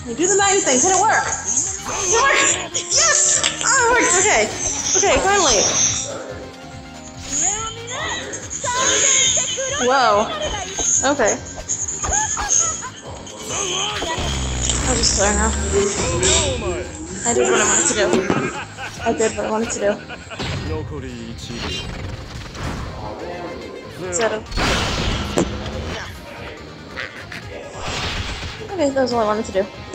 You do the magnet thing. Can it work? It worked! Yes! Oh, it worked! Okay. Okay, finally. Whoa. Okay. I'll just clear now. I did what I wanted to do. I did what I wanted to do. Zero. Okay, that was all I wanted to do.